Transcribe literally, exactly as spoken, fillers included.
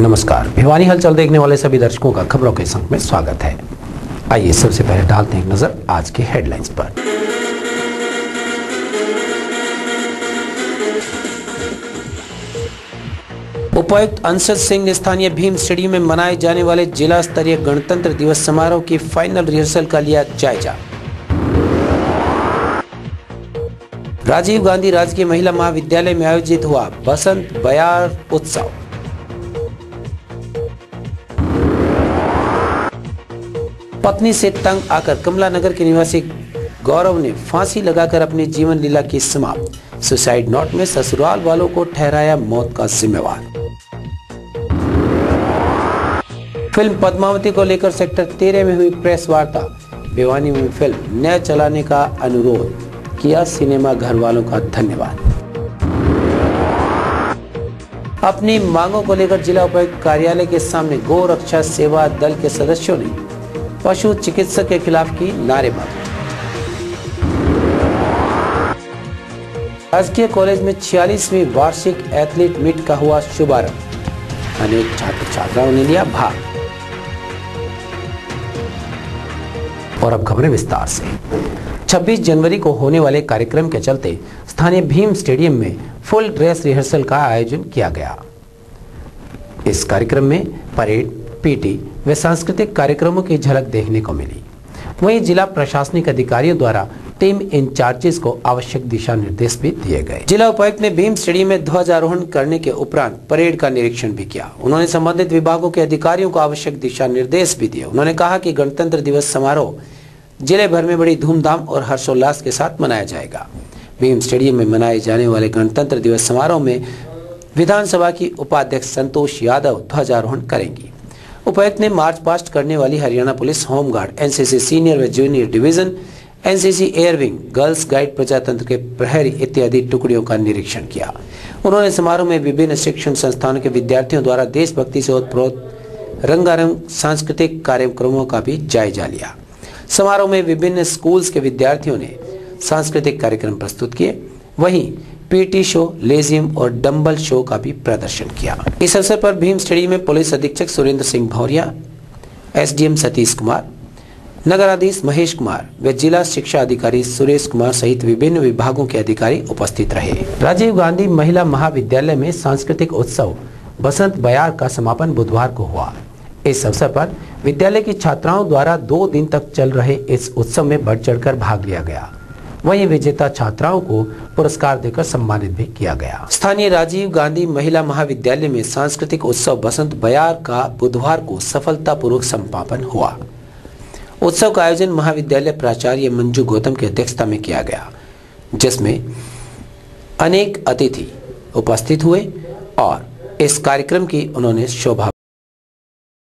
नमस्कार। भिवानी हलचल देखने वाले सभी दर्शकों का खबरों के संग में स्वागत है। आइए सबसे पहले डालते हैं एक नजर आज के हेडलाइंस पर। उपायुक्त अंशज सिंह ने स्थानीय भीम स्टेडियम में मनाए जाने वाले जिला स्तरीय गणतंत्र दिवस समारोह की फाइनल रिहर्सल का लिया जायजा। राजीव गांधी राजकीय महिला महाविद्यालय में आयोजित हुआ बसंत बयार उत्सव। पत्नी से तंग आकर कमला नगर के निवासी गौरव ने फांसी लगाकर अपनी जीवन लीला की समाप्त। सुसाइड नोट में ससुराल वालों को ठहराया मौत का जिम्मेवार। फिल्म पद्मावती को लेकर सेक्टर तेरह में हुई प्रेस वार्ता। भिवानी में फिल्म न चलाने का अनुरोध किया, सिनेमा घर वालों का धन्यवाद। अपनी मांगों को लेकर जिला उपायुक्त कार्यालय के सामने गौ रक्षा सेवा दल के सदस्यों ने पशु चिकित्सक के खिलाफ की नारेबाजी। राजकीय कॉलेज में छियालीसवीं वार्षिक एथलीट मीट का हुआ शुभारंभ। अनेक छात्र छात्राओं ने लिया भाग। और अब खबरें विस्तार से। छब्बीस जनवरी को होने वाले कार्यक्रम के चलते स्थानीय भीम स्टेडियम में फुल ड्रेस रिहर्सल का आयोजन किया गया। इस कार्यक्रम में परेड, पीटी व सांस्कृतिक कार्यक्रमों की झलक देखने को मिली। वहीं जिला प्रशासनिक अधिकारियों द्वारा टीम इंचार्जेस को आवश्यक दिशा निर्देश भी दिए गए। जिला उपायुक्त ने भीम स्टेडियम में ध्वजारोहण करने के उपरांत परेड का निरीक्षण भी किया। उन्होंने संबंधित विभागों के अधिकारियों को आवश्यक दिशा निर्देश भी दिए। उन्होंने कहा कि गणतंत्र दिवस समारोह जिले भर में बड़ी धूमधाम और हर्षोल्लास के साथ मनाया जाएगा। भीम स्टेडियम में मनाए जाने वाले गणतंत्र दिवस समारोह में विधानसभा की उपाध्यक्ष संतोष यादव ध्वजारोहण करेंगी। उपायुक्त ने मार्च पास्ट करने वाली Haryana police home guard, NCC senior व junior division, NCC air wing, girls guide, प्रजातंत्र के प्रहरी इत्यादि टुकड़ियों का निरीक्षण किया। उन्होंने समारोह में विभिन्न शिक्षण संस्थानों के विद्यार्थियों द्वारा देशभक्ति से ओतप्रोत रंगारंग सांस्कृतिक कार्यक्रमों का भी जायजा लिया। समारोह में विभिन्न स्कूल्स के विद्यार्थियों ने सांस्कृतिक कार्यक्रम प्रस्तुत किए। वहीं पीटी शो, लेजियम और डंबल शो का भी प्रदर्शन किया। इस अवसर पर भीम स्टेडियम में पुलिस अधीक्षक सुरेंद्र सिंह भौरिया, एसडीएम सतीश कुमार, नगराधीश महेश कुमार व जिला शिक्षा अधिकारी सुरेश कुमार सहित विभिन्न विभागों के अधिकारी उपस्थित रहे। राजीव गांधी महिला महाविद्यालय में सांस्कृतिक उत्सव बसंत बयार का समापन बुधवार को हुआ। इस अवसर पर विद्यालय की छात्राओं द्वारा दो दिन तक चल रहे इस उत्सव में बढ़ चढ़कर भाग लिया गया। वहीं विजेता छात्राओं को पुरस्कार देकर सम्मानित भी किया गया। स्थानीय राजीव गांधी महिला महाविद्यालय में सांस्कृतिक उत्सव बसंत बयार का बुधवार को सफलतापूर्वक समापन हुआ। उत्सव का आयोजन महाविद्यालय प्राचार्य मंजू गौतम की अध्यक्षता में किया गया, जिसमें अनेक अतिथि उपस्थित हुए और इस कार्यक्रम की उन्होंने शोभा